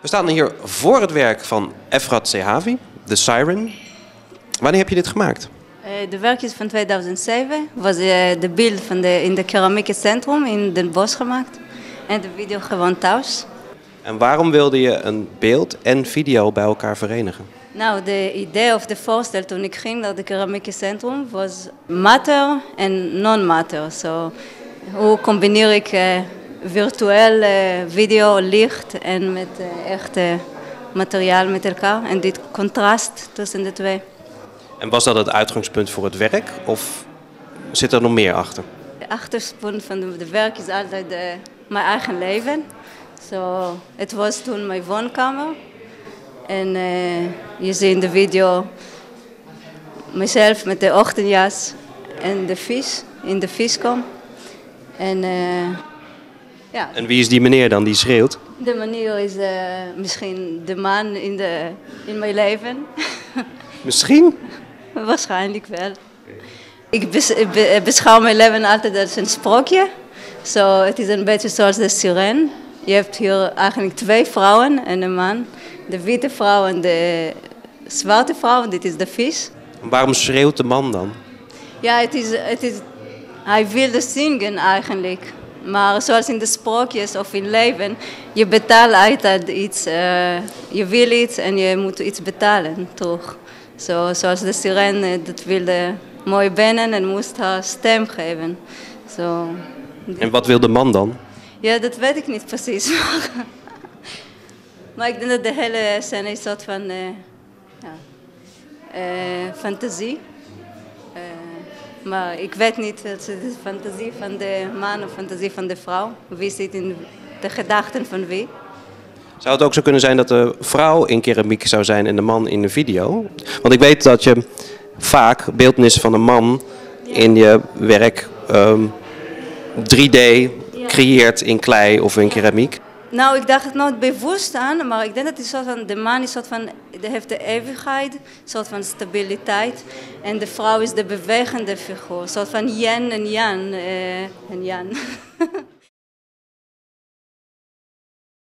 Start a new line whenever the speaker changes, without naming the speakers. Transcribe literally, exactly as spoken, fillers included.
We staan hier voor het werk van Efrat Zehavi, The Siren. Wanneer heb je dit gemaakt?
Uh, de werk is van tweeduizend zeven. Was uh, de beeld van de, in de keramieke centrum in Den Bosch gemaakt. En de video gewoon thuis.
En waarom wilde je een beeld en video bij elkaar verenigen?
Nou, de idee of de voorstel toen ik ging naar de keramieke centrum was matter en non-matter. So, hoe combineer ik uh, virtueel uh, video, licht en met uh, echte materiaal met elkaar. En dit contrast tussen de twee.
En was dat het uitgangspunt voor het werk of zit er nog meer achter?
De achtergrond van het werk is altijd uh, mijn eigen leven. So, het was toen mijn woonkamer. En uh, je ziet in de video mezelf met de ochtendjas en de vis in de viskom. En, uh, ja.
En wie is die meneer dan die schreeuwt?
De manier is uh, misschien de man in, de, in mijn leven.
Misschien?
Waarschijnlijk wel. Ik beschouw mijn leven altijd als een sprookje. So, het is een beetje zoals de sirene. Je hebt hier eigenlijk twee vrouwen en een man. De witte vrouw en de zwarte vrouw, dit is de vis.
Waarom schreeuwt de man dan?
Ja, het is, het is, hij wilde zingen eigenlijk. Maar zoals in de sprookjes of in leven, je betaalt altijd iets. Uh, je wil iets en je moet iets betalen, toch? Zo, zoals de sirene, dat wilde mooi benen en moest haar stem geven. Zo.
En wat wil de man dan?
Ja, dat weet ik niet precies. Maar ik denk dat de hele scène is een soort van uh, ja, uh, fantasie. Uh, maar ik weet niet, het is fantasie van de man of fantasie van de vrouw. Wie zit in de gedachten van wie?
Zou het ook zo kunnen zijn dat de vrouw in keramiek zou zijn en de man in de video? Want ik weet dat je vaak beeltenissen van een man in je werk um, drie D creëert in klei of in keramiek.
Nou, ik dacht het nooit bewust aan, maar ik denk dat het soort van, de man is soort van, de heeft de eeuwigheid, een soort van stabiliteit. En de vrouw is de bewegende figuur, een soort van yin en yang. Uh, en yang.